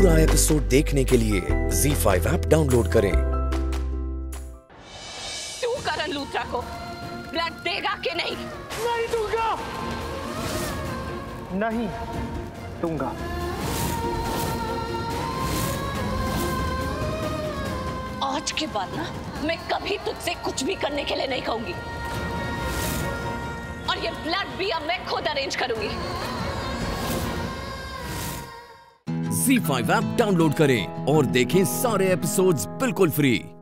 पूरा एपिसोड देखने के लिए ZEE5 ऐप डाउनलोड करें। तू करण लूथरा को ब्लड देगा कि नहीं? नहीं दूंगा, नहीं दूंगा। आज के बाद ना मैं कभी तुझसे कुछ भी करने के लिए नहीं कहूंगी, और ये ब्लड भी अब मैं खुद अरेंज करूंगी। ZEE5 ऐप डाउनलोड करें और देखें सारे एपिसोड्स बिल्कुल फ्री।